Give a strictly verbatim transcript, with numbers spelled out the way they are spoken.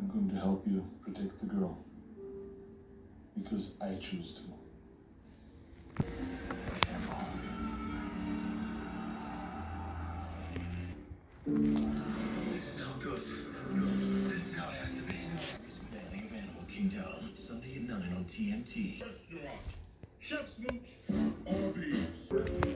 I'm going to help you protect the girl. Because I choose to. This is how it goes. This is how it has to be. Valley of Animal Kingdom, Sunday at nine on T N T. Restaurant. Chef Smooch. Arby's.